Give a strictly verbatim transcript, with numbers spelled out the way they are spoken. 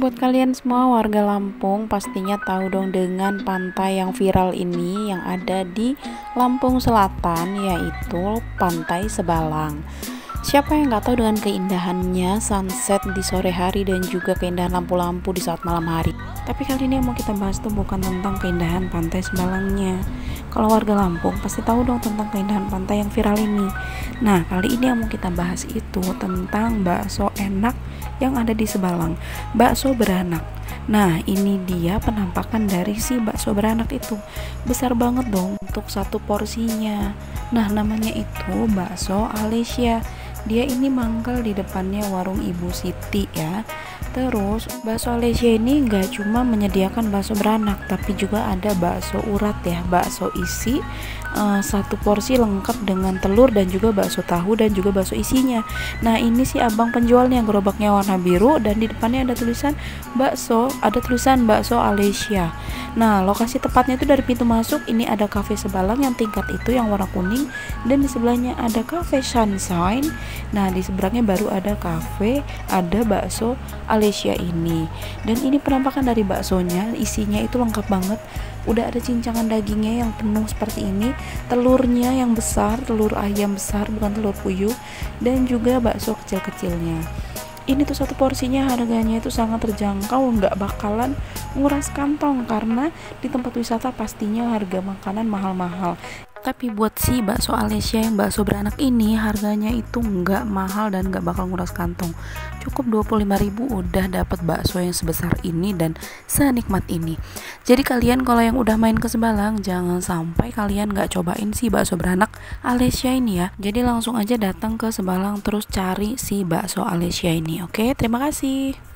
buat kalian semua warga Lampung pastinya tahu dong dengan pantai yang viral ini yang ada di Lampung Selatan, yaitu Pantai Sebalang. Siapa yang nggak tahu dengan keindahannya sunset di sore hari dan juga keindahan lampu-lampu di saat malam hari. Tapi kali ini yang mau kita bahas tuh bukan tentang keindahan Pantai Sebalangnya. Kalau warga Lampung pasti tahu dong tentang keindahan pantai yang viral ini. Nah, kali ini yang mau kita bahas itu tentang bakso enak yang ada di Sebalang, bakso beranak. Nah, ini dia penampakan dari si bakso beranak itu. Besar banget dong untuk satu porsinya. Nah, namanya itu bakso Alesia. Dia ini mangkal di depannya warung Ibu Siti ya. Terus bakso Alesia ini nggak cuma menyediakan bakso beranak, tapi juga ada bakso urat ya, bakso isi uh, satu porsi lengkap dengan telur dan juga bakso tahu dan juga bakso isinya. Nah, ini sih abang penjualnya, gerobaknya warna biru dan di depannya ada tulisan bakso, ada tulisan bakso Alesia. Nah, lokasi tepatnya itu dari pintu masuk ini ada cafe Sebalang yang tingkat itu yang warna kuning, dan di sebelahnya ada cafe Sunshine. Nah, di seberangnya baru ada cafe, ada bakso Alesia ini. Dan ini penampakan dari baksonya, isinya itu lengkap banget. Udah ada cincangan dagingnya yang penuh seperti ini, telurnya yang besar, telur ayam besar bukan telur puyuh, dan juga bakso kecil-kecilnya. Ini tuh satu porsinya harganya itu sangat terjangkau, nggak bakalan nguras kantong karena di tempat wisata pastinya harga makanan mahal-mahal. Tapi buat si bakso Alesia yang bakso beranak ini harganya itu nggak mahal dan nggak bakal nguras kantong. Cukup dua puluh lima ribu udah dapat bakso yang sebesar ini dan senikmat ini. Jadi kalian kalau yang udah main ke Sebalang jangan sampai kalian nggak cobain si bakso beranak Alesia ini ya. Jadi langsung aja datang ke Sebalang terus cari si bakso Alesia ini. Oke, terima kasih.